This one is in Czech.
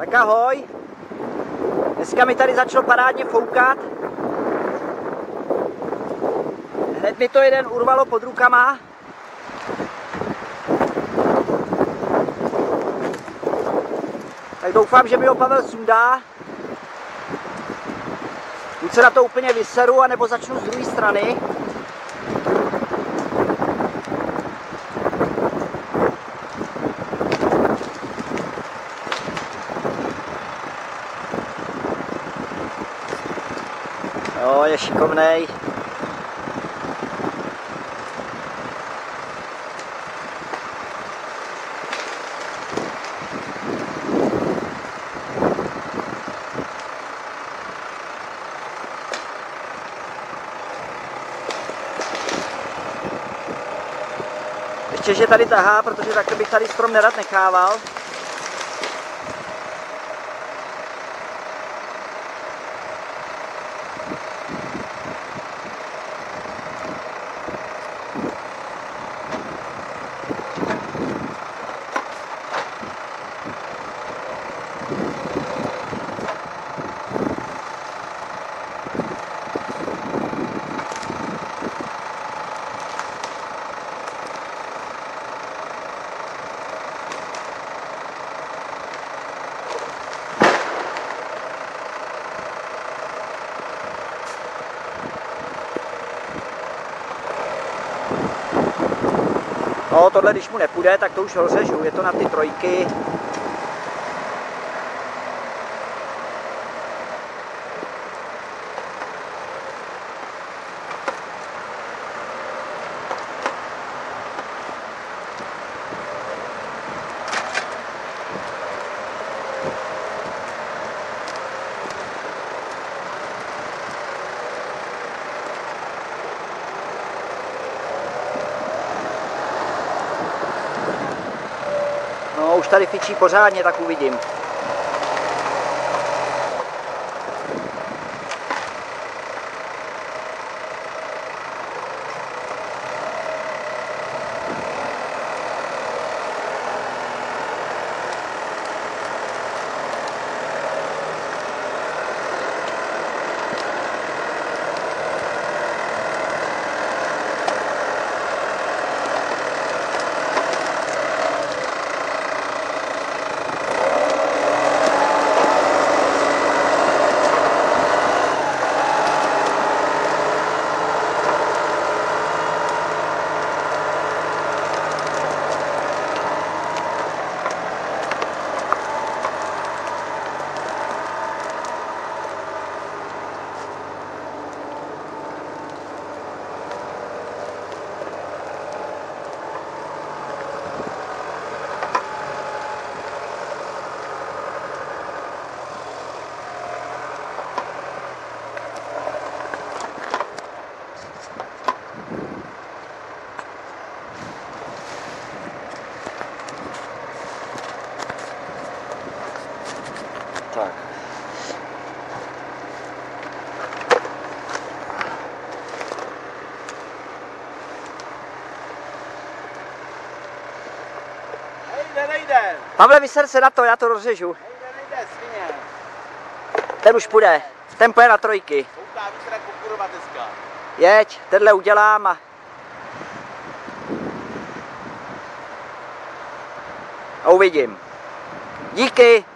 Tak ahoj. Dneska mi tady začalo parádně foukat. Hned mi to jeden urvalo pod rukama. Tak doufám, že mi ho Pavel sundá. Buď se na to úplně vyseru, anebo začnu z druhé strany. Jo, je šikovnej. Ještě, že tady tahá, protože takhle bych tady strom nerad nechával. No, tohle, když mu nepůjde, tak to už rozřežu, je to na ty trojky. No, už tady fičí pořádně, tak uvidím. Tak. Nejde. Pavle, vyser se na to, já to rozřežu. Nejde, svině. Ten už půjde, ten půjde na trojky. Fouká vítr jako kurva dneska. Jeď, tenhle udělám a uvidím. Díky.